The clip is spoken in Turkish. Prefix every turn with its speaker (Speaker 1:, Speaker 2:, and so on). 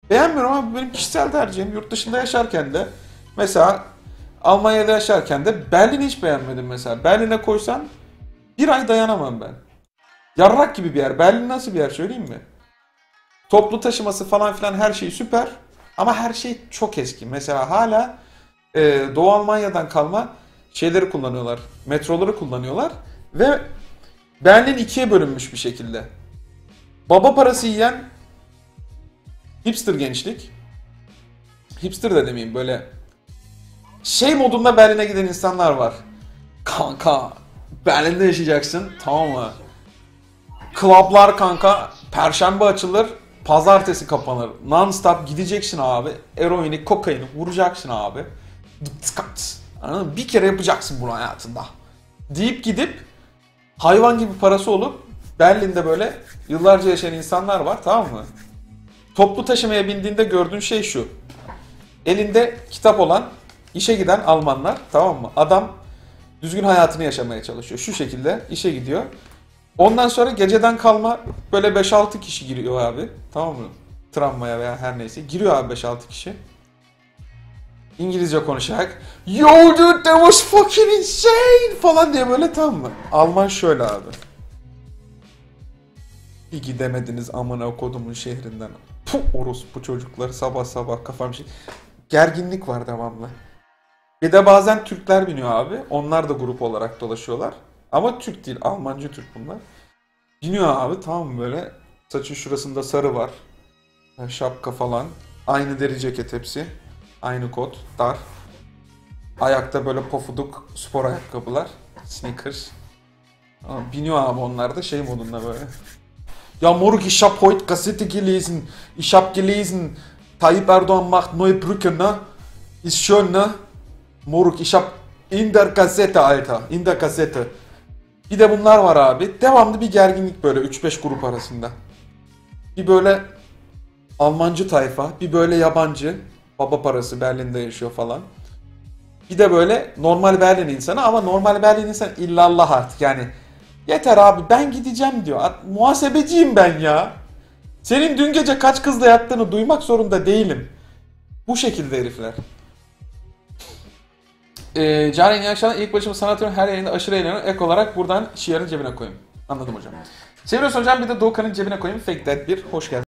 Speaker 1: Beğenmiyorum ama benim kişisel tercihim. Yurt dışında yaşarken de mesela Almanya'da yaşarken de Berlin'i hiç beğenmedim mesela. Berlin'e koysan bir ay dayanamam ben. Yarrak gibi bir yer. Berlin nasıl bir yer söyleyeyim mi? Toplu taşıması falan filan her şey süper. Ama her şey çok eski. Mesela hala Doğu Almanya'dan kalma şeyleri kullanıyorlar. Metroları kullanıyorlar. Ve Berlin ikiye bölünmüş bir şekilde. Baba parası yiyen hipster gençlik. Hipster de demeyeyim, böyle şey modunda Berlin'e giden insanlar var. Kanka Berlin'de yaşayacaksın, tamam mı? Klaplar kanka Perşembe açılır, Pazartesi kapanır. Non-stop gideceksin abi. Eroini, kokaini vuracaksın abi. Anladın mı? Bir kere yapacaksın bunu hayatında. Deyip gidip hayvan gibi parası olup Berlin'de böyle yıllarca yaşayan insanlar var, tamam mı? Toplu taşımaya bindiğinde gördüğün şey şu. Elinde kitap olan işe giden Almanlar, tamam mı? Adam düzgün hayatını yaşamaya çalışıyor. Şu şekilde işe gidiyor. Ondan sonra geceden kalma böyle 5-6 kişi giriyor abi. Tamam mı? Tramvaya veya her neyse. Giriyor abi 5-6 kişi. İngilizce konuşarak "Yo dude, that was fucking insane" falan diye böyle, tamam mı? Alman şöyle abi. Bir gidemediniz amına kodumun şehrinden. Puh, orospu çocukları, sabah sabah kafam şey. Gerginlik var devamlı. Bir de bazen Türkler biniyor abi. Onlar da grup olarak dolaşıyorlar. Ama Türk değil, Almancı Türk bunlar. Biniyor abi, tamam mı, böyle. Saçın şurasında sarı var. Şapka falan. Aynı deri ceket hepsi. Aynı kot, dar. Ayakta böyle pofuduk spor ayakkabılar. Sneakers. Ama biniyor abi, onlar da şey modunda böyle. Ja morgen, ich hab heute Gazette gelesen. Ich hab gelesen, Tayyip Erdoğan macht neue Brücke, ne? Ist schön, ne? Moruk, ich hab in der Gazette, Alter. In der Gazette. Bir de bunlar var abi. Devamlı bir gerginlik böyle 3-5 grup arasında. Bir böyle Almancı tayfa, bir böyle yabancı. Baba parası, Berlin'de yaşıyor falan. Bir de böyle normal Berlin insanı, ama normal Berlin insanı illallah artık yani. Yeter abi, ben gideceğim diyor. Muhasebeciyim ben ya. Senin dün gece kaç kızla yattığını duymak zorunda değilim. Bu şekilde herifler. Caren Yaşar'ın ilk başımı sanatıyorum, her yerinde aşırı eğleniyorum. Ek olarak buradan Şiar'ın cebine koyayım. Anladım hocam. Seviyorsun hocam, bir de Doğukan'ın cebine koyayım. Fake Dead 1. Hoş geldin.